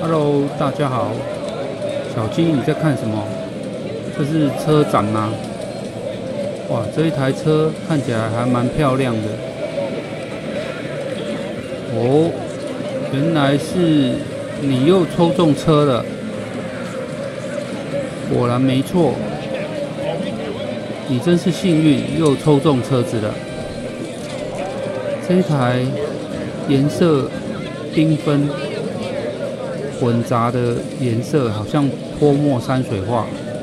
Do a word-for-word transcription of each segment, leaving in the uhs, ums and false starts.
Hello， 大家好。小金，你在看什么？这是车展吗？哇，这一台车看起来还蛮漂亮的。哦，原来是你又抽中车了。果然没错，你真是幸运，又抽中车子了。这一台颜色缤纷、混杂的颜色，好像泼墨山水画。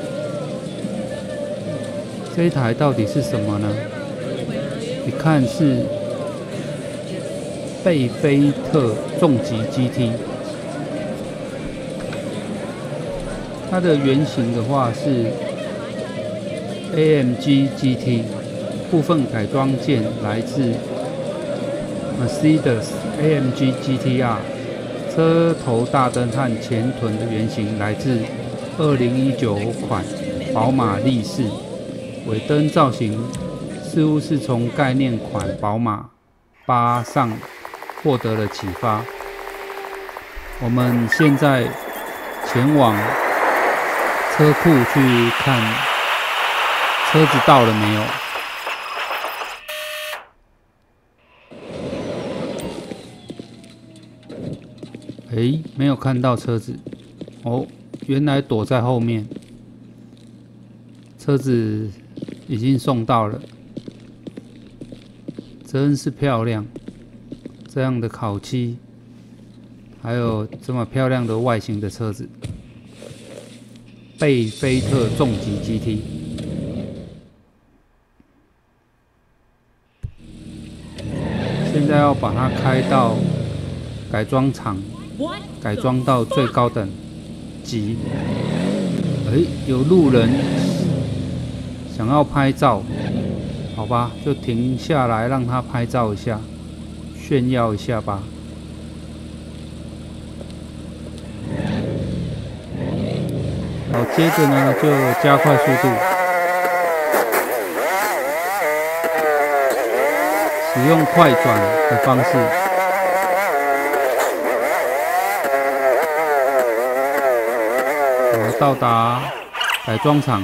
这一台到底是什么呢？一看是贝菲特重级 G T， 它的原型的话是 A M G G T， 部分改装件来自 Mercedes A M G G T R， 车头大灯和前臀的原型来自二零一九款宝马力士。尾灯造型似乎是从概念款宝马八上获得了启发。我们现在前往车库去看车子到了没有。诶，没有看到车子。哦，原来躲在后面。车子已经送到了，真是漂亮！这样的烤漆，还有这么漂亮的外形的车子，贝菲特重级 G T。现在要把它开到改装厂，改装到最高等级。哎，有路人想要拍照，好吧，就停下来让他拍照一下，炫耀一下吧。好，接着呢就加快速度，使用快转的方式。我到达改装厂。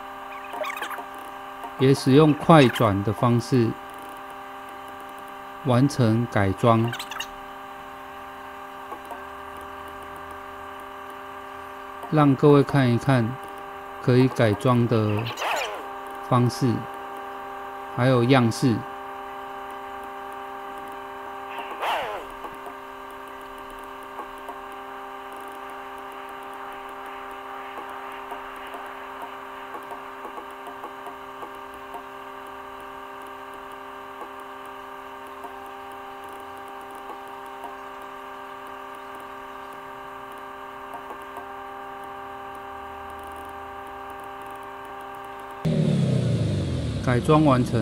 也使用快转的方式完成改装，让各位看一看可以改装的方式，还有样式。改装完成，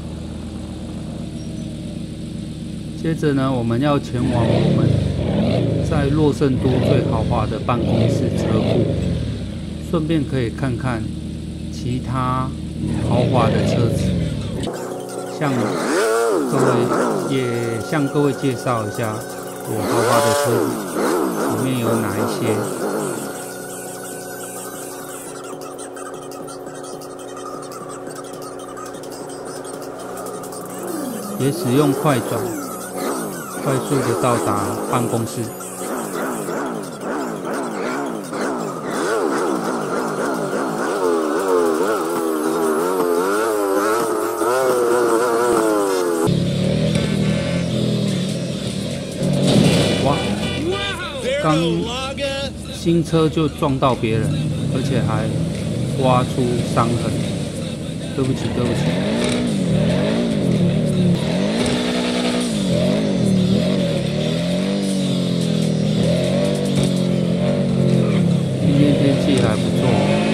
接着呢，我们要前往我们在洛圣都最豪华的办公室车库，顺便可以看看其他豪华的车子，向各位也向各位介绍一下我豪华的车子里面有哪一些。也使用快转，快速的到达办公室。哇！刚新车就撞到别人，而且还刮出伤痕。对不起，对不起。天气还不错。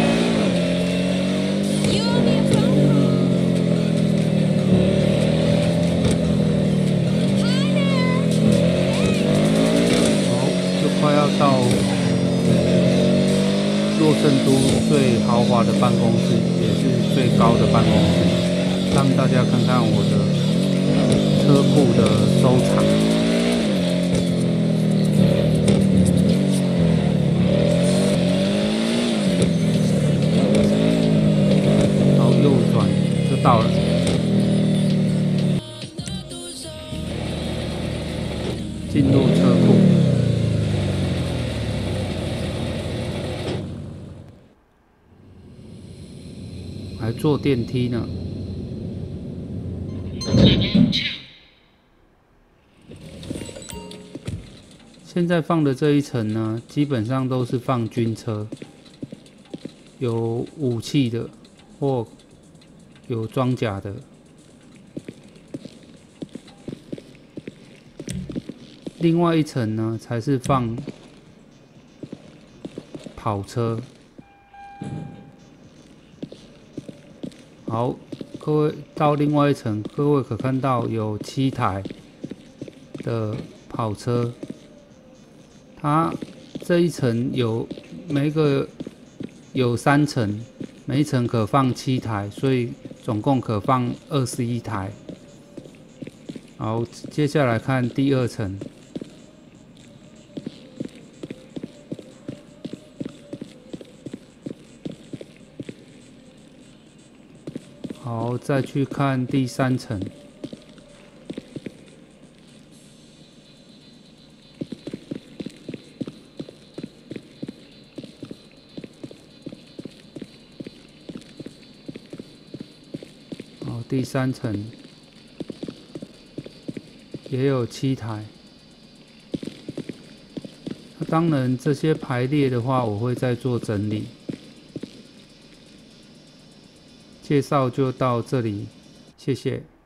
好，就快要到洛圣都最豪华的办公室，也是最高的办公室，让大家看看我的车库的收藏。 坐电梯呢。现在放的这一层呢，基本上都是放军车，有武器的或有装甲的。另外一层呢，才是放跑车。好，各位到另外一层，各位可看到有七台的跑车。它这一层有每个有三层，每一层可放七台，所以总共可放二十一台。好，接下来看第二层。好，再去看第三层。好，第三层也有七台。当然，这些排列的话，我会再做整理。介绍就到这里，谢谢。